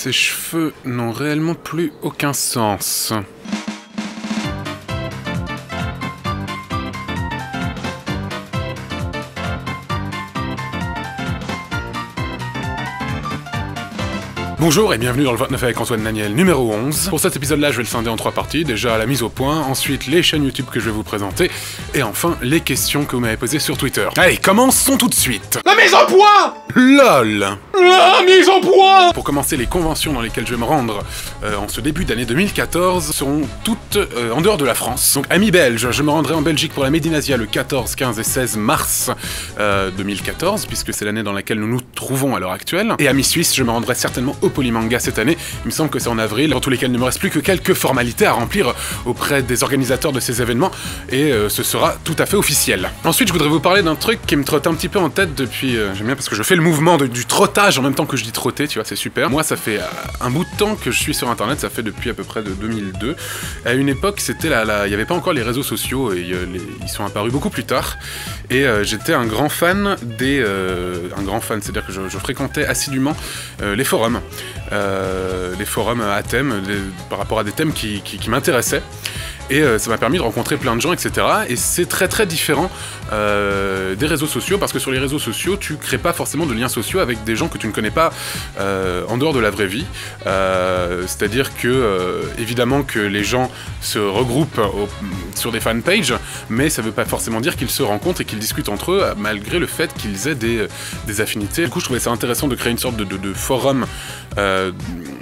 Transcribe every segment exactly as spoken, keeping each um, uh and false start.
Ces cheveux n'ont réellement plus aucun sens. Bonjour et bienvenue dans le vingt-neuf avec Antoine Daniel numéro onze. Pour cet épisode-là, je vais le scinder en trois parties. Déjà la mise au point, ensuite les chaînes YouTube que je vais vous présenter, et enfin les questions que vous m'avez posées sur Twitter. Allez, commençons tout de suite. La mise au point. LOL. La mise au point. Pour commencer, les conventions dans lesquelles je vais me rendre euh, en ce début d'année deux mille quatorze seront toutes euh, en dehors de la France. Donc amis belges, je me rendrai en Belgique pour la Made in Asia le quatorze, quinze et seize mars euh, deux mille quatorze, puisque c'est l'année dans laquelle nous nous trouvons à l'heure actuelle. Et amis suisses, je me rendrai certainement au Polymanga cette année, il me semble que c'est en avril, dans tous lesquels il ne me reste plus que quelques formalités à remplir auprès des organisateurs de ces événements, et euh, ce sera tout à fait officiel. Ensuite, je voudrais vous parler d'un truc qui me trotte un petit peu en tête depuis... Euh, j'aime bien parce que je fais le mouvement de, du trottage en même temps que je dis trotter, tu vois, c'est super. Moi, ça fait euh, un bout de temps que je suis sur internet, ça fait depuis à peu près de deux mille deux. À une époque, c'était la... la... il n'y avait pas encore les réseaux sociaux, et euh, les... ils sont apparus beaucoup plus tard, et euh, j'étais un grand fan des... Euh, un grand fan, c'est-à-dire que je, je fréquentais assidûment euh, les forums. Euh, les forums à thème, des, par rapport à des thèmes qui, qui, qui m'intéressaient. Et euh, ça m'a permis de rencontrer plein de gens, et cetera. Et c'est très très différent euh, des réseaux sociaux, parce que sur les réseaux sociaux, tu crées pas forcément de liens sociaux avec des gens que tu ne connais pas euh, en dehors de la vraie vie. Euh, C'est-à-dire que, euh, évidemment, que les gens se regroupent au, sur des fanpages, mais ça veut pas forcément dire qu'ils se rencontrent et qu'ils discutent entre eux, malgré le fait qu'ils aient des, des affinités. Du coup, je trouvais ça intéressant de créer une sorte de, de, de forum euh,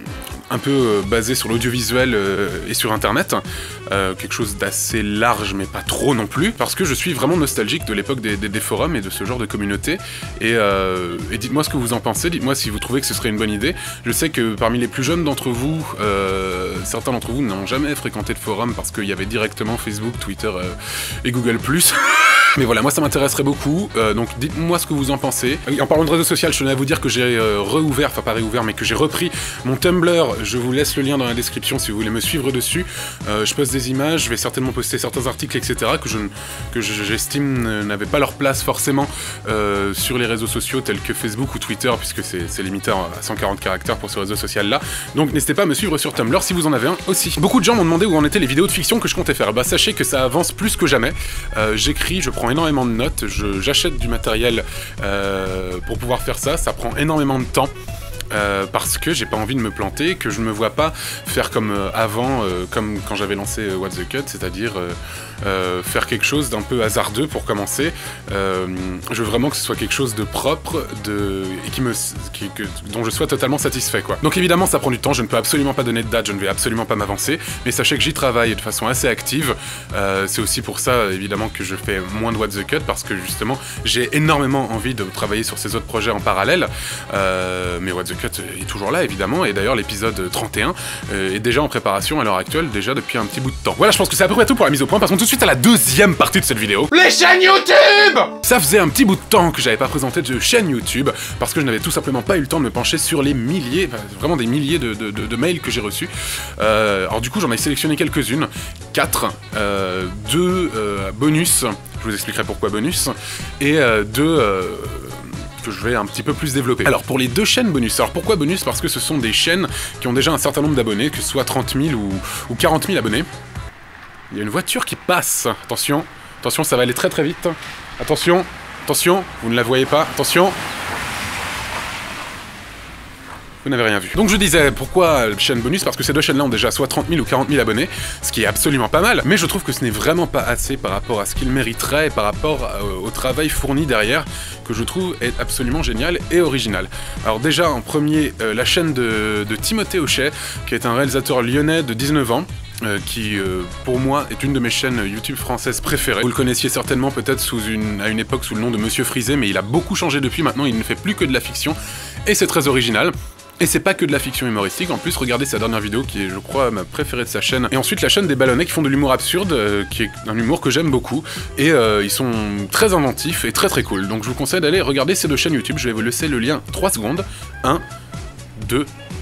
un peu euh, basé sur l'audiovisuel euh, et sur internet, euh, quelque chose d'assez large mais pas trop non plus, parce que je suis vraiment nostalgique de l'époque des, des, des forums et de ce genre de communauté, et, euh, et dites-moi ce que vous en pensez, dites-moi si vous trouvez que ce serait une bonne idée. Je sais que parmi les plus jeunes d'entre vous, euh, certains d'entre vous n'ont jamais fréquenté de forum parce qu'il y avait directement Facebook, Twitter euh, et Google plus. Mais voilà, moi ça m'intéresserait beaucoup, euh, donc dites-moi ce que vous en pensez. En parlant de réseaux sociaux, je tenais à vous dire que j'ai euh, réouvert, enfin pas réouvert, mais que j'ai repris mon Tumblr. Je vous laisse le lien dans la description si vous voulez me suivre dessus. Euh, je poste des images, je vais certainement poster certains articles, et cetera, que je que j'estime n'avaient pas leur place forcément euh, sur les réseaux sociaux tels que Facebook ou Twitter, puisque c'est limité à cent quarante caractères pour ce réseau social-là. Donc n'hésitez pas à me suivre sur Tumblr si vous en avez un aussi. Beaucoup de gens m'ont demandé où en étaient les vidéos de fiction que je comptais faire. Bah sachez que ça avance plus que jamais. Euh, J'écris, je prends énormément de notes, j'achète du matériel euh, pour pouvoir faire ça, ça prend énormément de temps. Euh, parce que j'ai pas envie de me planter, que je me vois pas faire comme euh, avant, euh, comme quand j'avais lancé euh, What the Cut, c'est-à-dire euh, euh, faire quelque chose d'un peu hasardeux pour commencer. Euh, je veux vraiment que ce soit quelque chose de propre, de et qui me, qui, que, dont je sois totalement satisfait, quoi. Donc évidemment, ça prend du temps. Je ne peux absolument pas donner de date, je ne vais absolument pas m'avancer, mais sachez que j'y travaille de façon assez active. Euh, C'est aussi pour ça, évidemment, que je fais moins de What the Cut, parce que justement, j'ai énormément envie de travailler sur ces autres projets en parallèle. Euh, mais What the Cut est toujours là, évidemment, et d'ailleurs l'épisode trente et un euh, est déjà en préparation à l'heure actuelle, déjà depuis un petit bout de temps. Voilà, je pense que c'est à peu près tout pour la mise au point. Passons tout de suite à la deuxième partie de cette vidéo. Les chaînes YouTube. Ça faisait un petit bout de temps que j'avais pas présenté de chaîne YouTube, parce que je n'avais tout simplement pas eu le temps de me pencher sur les milliers, bah, vraiment des milliers de, de, de, de mails que j'ai reçus. Euh, alors du coup, j'en ai sélectionné quelques-unes, quatre, euh, deux euh, bonus, je vous expliquerai pourquoi bonus, et euh, deux... Euh, que je vais un petit peu plus développer. Alors pour les deux chaînes bonus, alors pourquoi bonus? Parce que ce sont des chaînes qui ont déjà un certain nombre d'abonnés, que ce soit trente mille ou, ou quarante mille abonnés. Il y a une voiture qui passe, attention, attention, ça va aller très très vite. Attention, attention, vous ne la voyez pas, attention. Vous n'avez rien vu. Donc je disais, pourquoi chaîne bonus? Parce que ces deux chaînes-là ont déjà soit trente mille ou quarante mille abonnés, ce qui est absolument pas mal, mais je trouve que ce n'est vraiment pas assez par rapport à ce qu'ils mériteraient et par rapport euh, au travail fourni derrière, que je trouve est absolument génial et original. Alors déjà, en premier, euh, la chaîne de, de Timothée Hochet, qui est un réalisateur lyonnais de dix-neuf ans, Euh, qui, euh, pour moi, est une de mes chaînes YouTube françaises préférées. Vous le connaissiez certainement peut-être sous une, à une époque sous le nom de Monsieur Frisé, mais il a beaucoup changé depuis. Maintenant, il ne fait plus que de la fiction, et c'est très original. Et c'est pas que de la fiction humoristique, en plus regardez sa dernière vidéo qui est je crois ma préférée de sa chaîne. Et ensuite la chaîne des ballonnets qui font de l'humour absurde, euh, qui est un humour que j'aime beaucoup. Et euh, ils sont très inventifs et très très cool. Donc je vous conseille d'aller regarder ces deux chaînes YouTube, je vais vous laisser le lien trois secondes. un, deux,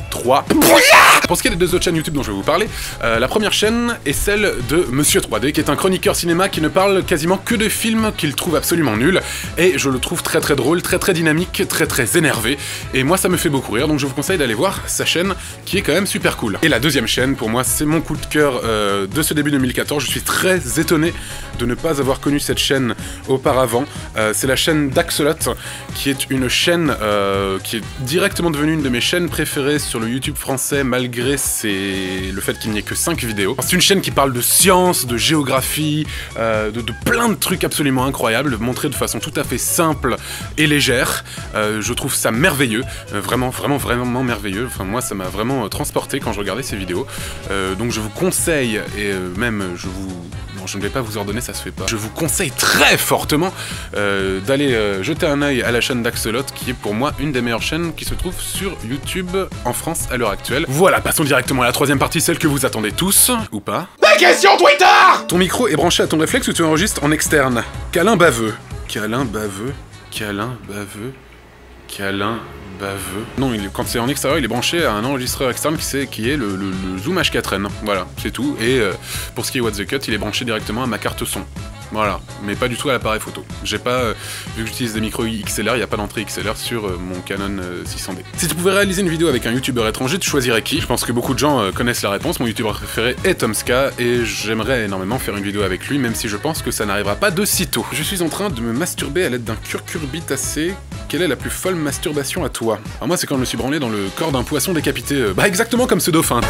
trois. Pour ce qui est des deux autres chaînes YouTube dont je vais vous parler, euh, la première chaîne est celle de Monsieur trois D, qui est un chroniqueur cinéma qui ne parle quasiment que de films qu'il trouve absolument nuls, et je le trouve très très drôle, très très dynamique, très très énervé, et moi ça me fait beaucoup rire, donc je vous conseille d'aller voir sa chaîne, qui est quand même super cool. Et la deuxième chaîne, pour moi, c'est mon coup de cœur euh, de ce début deux mille quatorze, je suis très étonné de ne pas avoir connu cette chaîne auparavant, euh, c'est la chaîne d'Axolot, qui est une chaîne euh, qui est directement devenue une de mes chaînes préférées sur le YouTube français, malgré c'est le fait qu'il n'y ait que cinq vidéos. C'est une chaîne qui parle de science, de géographie, euh, de, de plein de trucs absolument incroyables, montrés de façon tout à fait simple et légère. Euh, je trouve ça merveilleux, euh, vraiment, vraiment, vraiment merveilleux. Enfin, moi, ça m'a vraiment euh, transporté quand je regardais ces vidéos. Euh, donc je vous conseille, et euh, même je vous... Non, je ne vais pas vous ordonner, ça se fait pas. Je vous conseille très fortement euh, d'aller euh, jeter un œil à la chaîne d'Axolot, qui est pour moi une des meilleures chaînes qui se trouve sur YouTube en France à l'heure actuelle. Voilà, passons directement à la troisième partie, celle que vous attendez tous, ou pas. La question Twitter! Ton micro est branché à ton réflexe ou tu enregistres en externe? Câlin baveux. Câlin baveux. Câlin baveux. Câlin baveux. Non, il, quand c'est en extérieur, il est branché à un enregistreur externe qui, est, qui est le, le, le Zoom H quatre N. Voilà, c'est tout. Et euh, pour ce qui est What the Cut, il est branché directement à ma carte son. Voilà, mais pas du tout à l'appareil photo. J'ai pas, euh, vu que j'utilise des micros X L R, il n'y a pas d'entrée X L R sur euh, mon Canon euh, six cents D. Si tu pouvais réaliser une vidéo avec un youtubeur étranger, tu choisirais qui? Je pense que beaucoup de gens euh, connaissent la réponse. Mon youtubeur préféré est Tomska, et j'aimerais énormément faire une vidéo avec lui, même si je pense que ça n'arrivera pas de sitôt. Je suis en train de me masturber à l'aide d'un curcurbitacé. Quelle est la plus folle masturbation à toi? Alors moi, c'est quand je me suis branlé dans le corps d'un poisson décapité. Euh, bah exactement comme ce dauphin.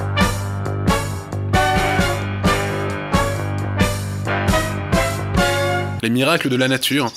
Les miracles de la nature.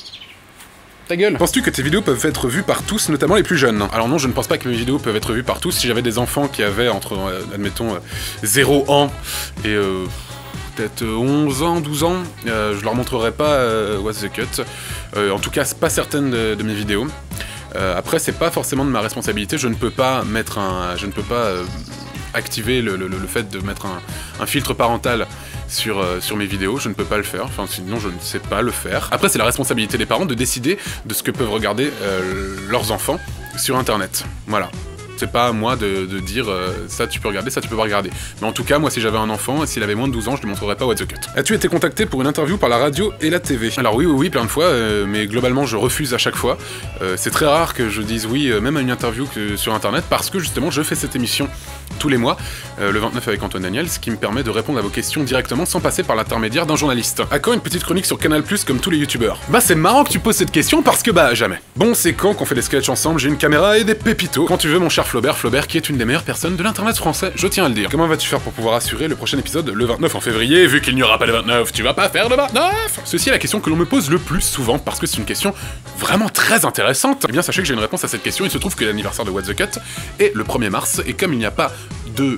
Ta gueule. Penses-tu que tes vidéos peuvent être vues par tous, notamment les plus jeunes? Alors non, je ne pense pas que mes vidéos peuvent être vues par tous. Si j'avais des enfants qui avaient entre, euh, admettons, euh, zéro ans et euh, peut-être onze ans, douze ans, euh, je leur montrerais pas euh, What's the Cut. Euh, en tout cas, pas certaines de, de mes vidéos. Euh, après, c'est pas forcément de ma responsabilité. Je ne peux pas mettre un... Je ne peux pas euh, activer le, le, le fait de mettre un, un filtre parental sur, euh, sur mes vidéos, je ne peux pas le faire, enfin sinon je ne sais pas le faire. Après c'est la responsabilité des parents de décider de ce que peuvent regarder euh, leurs enfants sur internet, voilà. C'est pas à moi de, de dire euh, ça tu peux regarder, ça tu peux pas regarder. Mais en tout cas, moi si j'avais un enfant et s'il avait moins de douze ans, je lui montrerais pas What the Cut. As-tu été contacté pour une interview par la radio et la T V? Alors oui, oui, oui, plein de fois, euh, mais globalement je refuse à chaque fois. Euh, c'est très rare que je dise oui, euh, même à une interview que sur internet, parce que justement je fais cette émission tous les mois, euh, le vingt-neuf avec Antoine Daniel, ce qui me permet de répondre à vos questions directement sans passer par l'intermédiaire d'un journaliste. À quand une petite chronique sur Canal plus comme tous les youtubeurs? Bah c'est marrant que tu poses cette question parce que bah jamais. Bon, c'est quand qu'on fait des sketchs ensemble, j'ai une caméra et des pépitos. Quand tu veux mon cher Flaubert, Flaubert qui est une des meilleures personnes de l'internet français, je tiens à le dire. Comment vas-tu faire pour pouvoir assurer le prochain épisode le vingt-neuf en février, vu qu'il n'y aura pas le vingt-neuf, tu vas pas faire le vingt-neuf? Ceci est la question que l'on me pose le plus souvent, parce que c'est une question vraiment très intéressante. Eh bien sachez que j'ai une réponse à cette question, il se trouve que l'anniversaire de What the Cut est le premier mars, et comme il n'y a pas de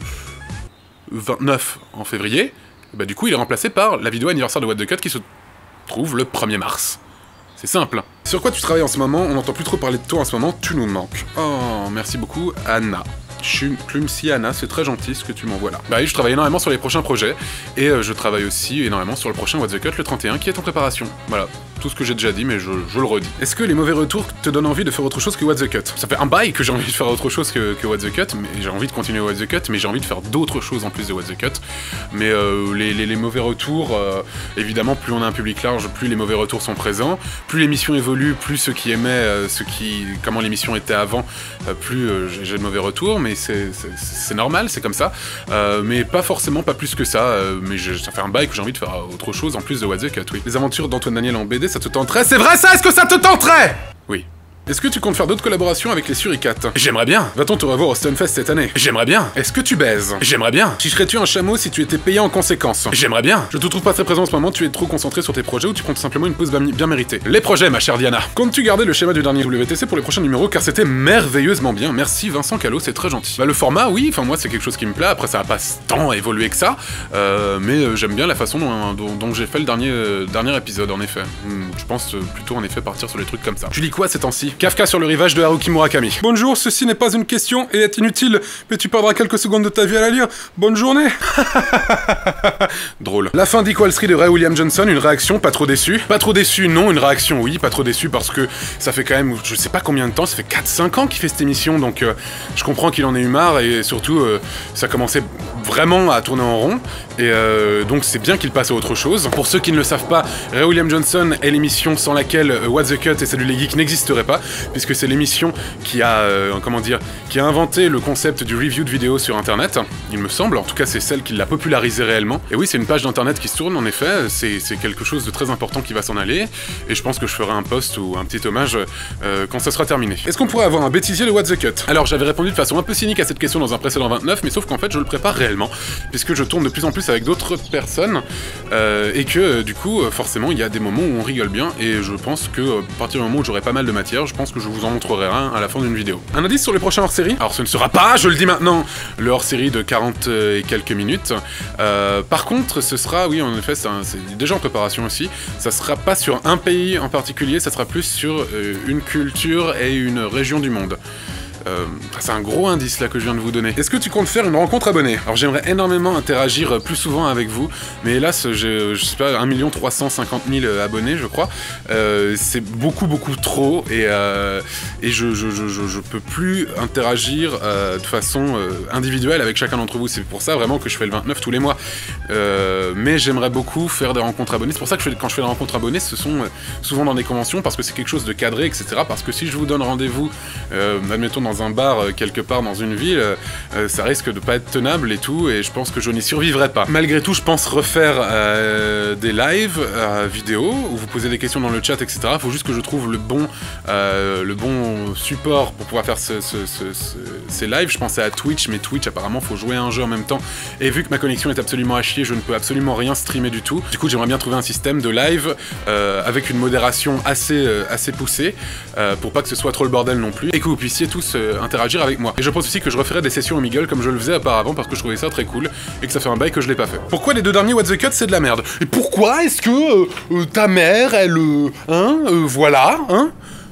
vingt-neuf en février, bah du coup il est remplacé par la vidéo anniversaire de What the Cut qui se trouve le premier mars. C'est simple. Sur quoi tu travailles en ce moment? On n'entend plus trop parler de toi en ce moment, tu nous manques. Oh, merci beaucoup, Anna. Clumsy Anna, c'est très gentil ce que tu m'envoies là. Bah oui, je travaille énormément sur les prochains projets, et euh, je travaille aussi énormément sur le prochain What the Cut, le trente et un, qui est en préparation. Voilà, tout ce que j'ai déjà dit, mais je, je le redis. Est-ce que les mauvais retours te donnent envie de faire autre chose que What the Cut? Ça fait un bail que j'ai envie de faire autre chose que, que What the Cut, mais j'ai envie de continuer What the Cut, mais j'ai envie de faire d'autres choses en plus de What the Cut. Mais euh, les, les, les mauvais retours, euh, évidemment, plus on a un public large, plus les mauvais retours sont présents, plus l'émission évolue, plus ceux qui aimaient, euh, ceux qui, comment l'émission était avant, euh, plus euh, j'ai de mauvais retours, mais c'est c'est normal, c'est comme ça, euh, mais pas forcément, pas plus que ça, euh, mais je, ça fait un bail que j'ai envie de faire autre chose en plus de What the Cut, oui. Les aventures d'Antoine Daniel en B D, ça te tenterait? C'est vrai ça? Est-ce que ça te tenterait? Oui. Est-ce que tu comptes faire d'autres collaborations avec les Suricates? J'aimerais bien. Va-t-on te revoir au Stunfest cette année? J'aimerais bien. Est-ce que tu baises? J'aimerais bien. Chicherais-tu un chameau si tu étais payé en conséquence? J'aimerais bien. Je te trouve pas très présent en ce moment, tu es trop concentré sur tes projets ou tu prends tout simplement une pause bien méritée? Les projets, ma chère Diana. Comptes-tu garder le schéma du dernier W T C pour les prochains numéros, car c'était merveilleusement bien? Merci Vincent Callot, c'est très gentil. Bah le format, oui, enfin moi c'est quelque chose qui me plaît, après ça va pas tant évoluer que ça, euh, mais euh, j'aime bien la façon dont, dont, dont j'ai fait le dernier, euh, dernier épisode en effet. Hmm, je pense euh, plutôt en effet partir sur des trucs comme ça. Tu lis quoi ces temps-ci? Kafka sur le rivage de Haruki Murakami. Bonjour, ceci n'est pas une question et est inutile, mais tu perdras quelques secondes de ta vie à la lire. Bonne journée. Drôle. La fin d'Equal Street de Ray William Johnson, une réaction, pas trop déçu. Pas trop déçu, non, une réaction, oui, pas trop déçu parce que ça fait quand même, je sais pas combien de temps, ça fait quatre cinq ans qu'il fait cette émission, donc euh, je comprends qu'il en ait eu marre et surtout, euh, ça commençait vraiment à tourner en rond, et euh, donc c'est bien qu'il passe à autre chose. Pour ceux qui ne le savent pas, Ray William Johnson est l'émission sans laquelle euh, What the Cut et Salut les Geeks n'existeraient pas, puisque c'est l'émission qui a, euh, comment dire, qui a inventé le concept du review de vidéos sur internet, il me semble, en tout cas c'est celle qui l'a popularisé réellement. Et oui, c'est une page d'internet qui se tourne, en effet, c'est quelque chose de très important qui va s'en aller, et je pense que je ferai un post ou un petit hommage euh, quand ça sera terminé. Est-ce qu'on pourrait avoir un bêtisier de What the Cut? Alors j'avais répondu de façon un peu cynique à cette question dans un précédent vingt-neuf, mais sauf qu'en fait je le prépare réellement, puisque je tourne de plus en plus avec d'autres personnes, euh, et que euh, du coup, euh, forcément, il y a des moments où on rigole bien, et je pense que euh, à partir du moment où j'aurai pas mal de matière, je pense que je vous en montrerai un à la fin d'une vidéo. Un indice sur les prochains hors-série? Alors ce ne sera pas, je le dis maintenant, le hors-série de quarante et quelques minutes. Euh, par contre, ce sera, oui, en effet, c'est déjà en préparation aussi, ça sera pas sur un pays en particulier, ça sera plus sur euh, une culture et une région du monde. Euh, c'est un gros indice là que je viens de vous donner. Est-ce que tu comptes faire une rencontre abonnée? Alors j'aimerais énormément interagir plus souvent avec vous, mais hélas j'ai, je sais pas, un million trois cent cinquante mille abonnés je crois. Euh, c'est beaucoup beaucoup trop et, euh, et je, je, je, je, je peux plus interagir euh, de façon euh, individuelle avec chacun d'entre vous. C'est pour ça vraiment que je fais le vingt-neuf tous les mois. Euh, mais j'aimerais beaucoup faire des rencontres abonnées. C'est pour ça que je fais, quand je fais des rencontres abonnées, ce sont euh, souvent dans des conventions parce que c'est quelque chose de cadré, et cetera. Parce que si je vous donne rendez-vous, euh, admettons dans un bar euh, quelque part dans une ville, euh, ça risque de pas être tenable et tout, et je pense que je n'y survivrai pas. Malgré tout, je pense refaire euh, des lives euh, vidéo où vous posez des questions dans le chat, et cetera. Faut juste que je trouve le bon, euh, le bon support pour pouvoir faire ce, ce, ce, ce, ces lives. Je pensais à Twitch, mais Twitch apparemment faut jouer à un jeu en même temps, et vu que ma connexion est absolument à chier, je ne peux absolument rien streamer du tout. Du coup, j'aimerais bien trouver un système de live euh, avec une modération assez, euh, assez poussée euh, pour pas que ce soit trop le bordel non plus, et que vous puissiez tous euh, interagir avec moi. Et je pense aussi que je referai des sessions Omegle comme je le faisais auparavant parce que je trouvais ça très cool et que ça fait un bail que je l'ai pas fait. Pourquoi les deux derniers What the Cut c'est de la merde? Et pourquoi est-ce que euh, euh, ta mère, elle... Euh, hein euh, voilà, hein?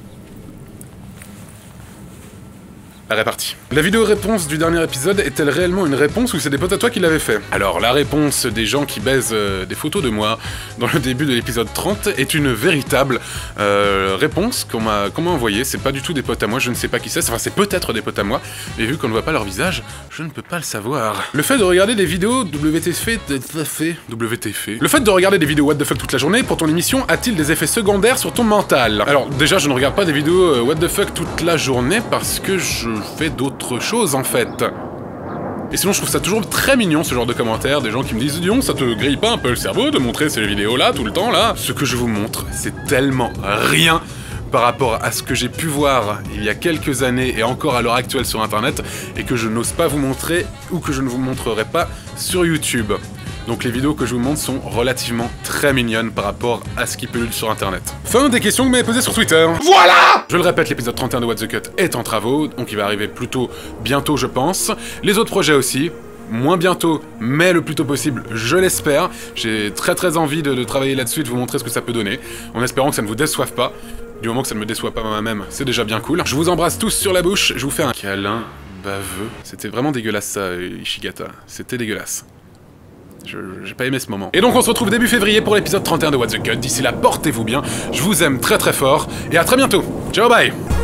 La répartie. La vidéo réponse du dernier épisode est-elle réellement une réponse ou c'est des potes à toi qui l'avaient fait? Alors, la réponse des gens qui baisent euh, des photos de moi dans le début de l'épisode trente est une véritable euh, réponse qu'on m'a qu'on m'a envoyée. C'est pas du tout des potes à moi, je ne sais pas qui c'est. Enfin, c'est peut-être des potes à moi, mais vu qu'on ne voit pas leur visage, je ne peux pas le savoir. Le fait de regarder des vidéos W T F, W T F, le fait de regarder des vidéos What the fuck toute la journée pour ton émission a-t-il des effets secondaires sur ton mental? Alors, déjà, je ne regarde pas des vidéos euh, What the fuck toute la journée parce que je fais d'autres choses en fait. Et sinon je trouve ça toujours très mignon ce genre de commentaires, des gens qui me disent dis donc ça te grille pas un peu le cerveau de montrer ces vidéos là tout le temps là? Ce que je vous montre c'est tellement rien par rapport à ce que j'ai pu voir il y a quelques années et encore à l'heure actuelle sur internet et que je n'ose pas vous montrer ou que je ne vous montrerai pas sur YouTube. Donc les vidéos que je vous montre sont relativement très mignonnes par rapport à ce qui pullule sur internet. Fin des questions que vous m'avez posées sur Twitter. Voilà! Je le répète, l'épisode trente et un de What the Cut est en travaux, donc il va arriver plutôt bientôt je pense. Les autres projets aussi, moins bientôt, mais le plus tôt possible, je l'espère. J'ai très très envie de, de travailler là-dessus et de vous montrer ce que ça peut donner, en espérant que ça ne vous déçoive pas. Du moment que ça ne me déçoit pas moi-même, c'est déjà bien cool. Je vous embrasse tous sur la bouche, je vous fais un câlin baveux. C'était vraiment dégueulasse ça, Ishigata. C'était dégueulasse. J'ai pas aimé ce moment. Et donc on se retrouve début février pour l'épisode trente et un de What the Cut. D'ici là, portez-vous bien, je vous aime très très fort, et à très bientôt. Ciao, bye!